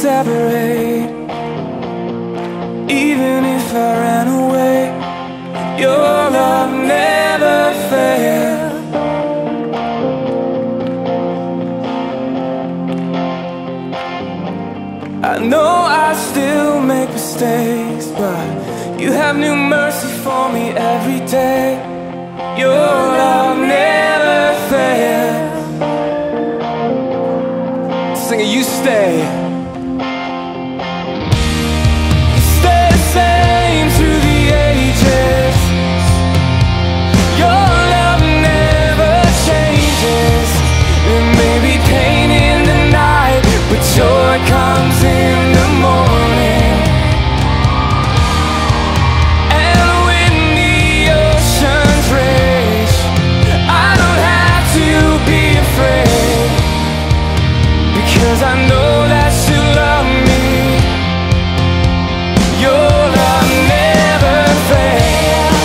separate. Even if I ran away, your love never failed. I know I still make mistakes, but you have new mercy for me every day. Your love never fails. Sing it, you stay. You stay the same through the ages. Your love never changes. There may be pain in the night, but joy comes in the morning. And when the oceans rage, I don't have to be afraid, because I know that you love me. Your love never fails.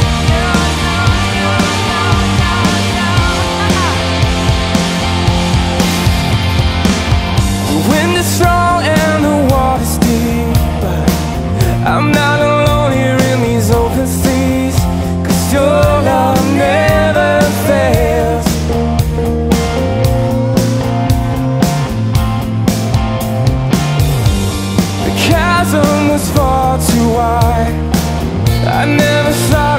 The wind is strong and the water's deep, but I'm not alone here in these open seas, 'cause your love never fails. The chasm was far too wide. I never thought